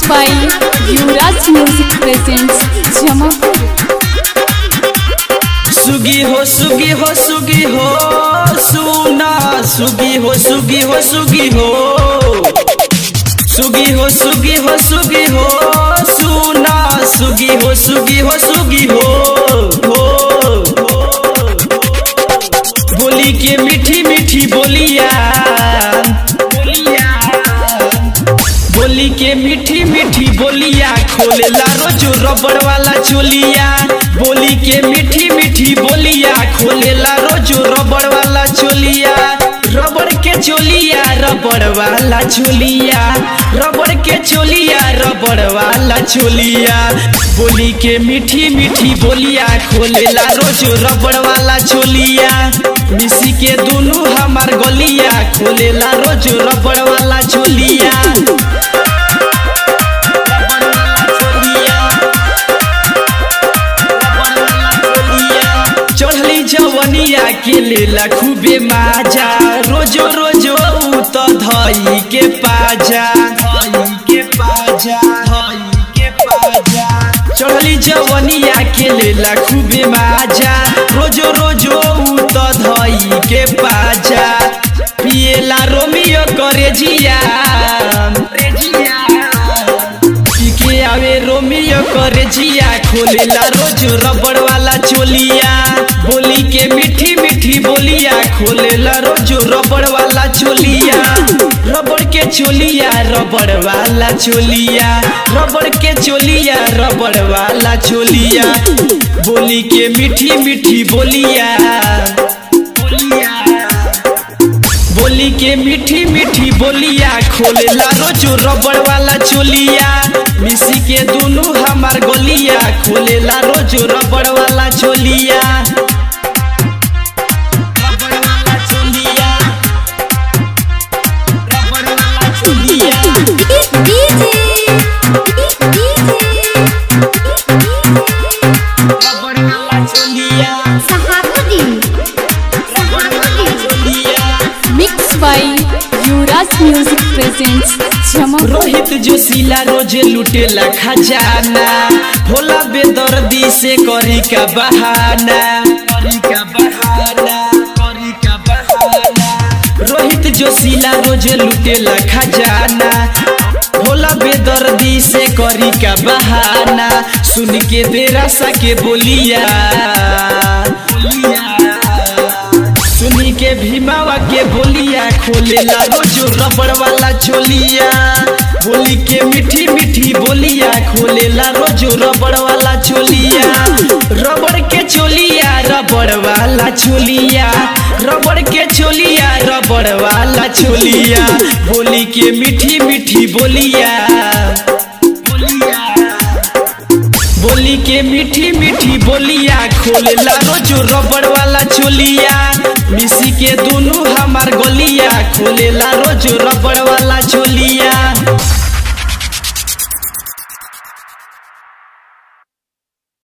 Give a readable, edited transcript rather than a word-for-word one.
by Yuvraj music presents Jamapur. सुगी हो सुगी हो सुगी हो सुना सुगी हो सुगी हो सुगी हो सुगी हो सुगी हो सुगी हो सुना सुगी हो सुगी हो सुगी हो बोली के मीठी मीठी बोलिया बोली के मीठी मीठी बोलिया खोलेला रोजो रबड़ वाला चोलिया। बोली के मीठी मीठी बोलिया खोलेला रोजो रबड़ वाला चोलिया। रबड़ के चोलिया रबड़ वाला चोलिया रबड़ के चोलिया रबड़ वाला चोलिया। बोली के मीठी मीठी बोलिया खोलेला रोजो रबड़ वाला चोलिया। मिसी के दोनों हमार गलिया खोलेला रोजो रबड़ वाला चोलिया। चढ़ली जवनिया के लेला खूबे माजा रोजो रोजो तो धई के पाजा चढ़ली जवनिया के लेला खूबे माजा रोजो रोजो तो धई के पाजा। पिएला रोमियो करे जिया के आवे रोमियो करे जिया खोलेला रोजो रबड़ वाला चोलिया। बोली के मीठी मीठी बोलिया खोलेला रोजो रबड़ वाला चोलिया। रबड़ के चोलिया रबड़ वाला चोलिया रबड़ के चोलिया रबड़ वाला चोलिया। बोली के मीठी मीठी बोलिया बोली के मीठी मीठी बोलिया खोलेला रोजो रबड़ वाला चोलिया। मिसी के दोनों हमार गलिया खोलेला रोजो रबड़ वाला चोलिया। Mix by Yuvraj music presents Jamapur. Rohit Joshila रोजे लुटेला खजाना भोला बेदर्दी से करी का बहाना रोहित जोशीला रोजे लुटेला खजाना भोला बेदर्दी से करी का बहाना। सुन के तेरा सा के बोलिया सुनी के भीमावा के बोलिया खोलेला रोजो रबड़ वाला चोलिया। बोली के मीठी मीठी बोलिया खोलेला रोजो रबड़ वाला चोलिया। रबड़ के चोलिया रबड़ वाला चोलिया रबड़ के चोलिया रबड़ वाला चोलिया। बोली के मीठी मीठी बोलिया बोली के मीठी मीठी बोलिया खोलेला रोजो रबड़ वाला चोलिया। मिसी के दोनों हमार गलिया खोलेला रोजो रबड़ वाला चोलिया।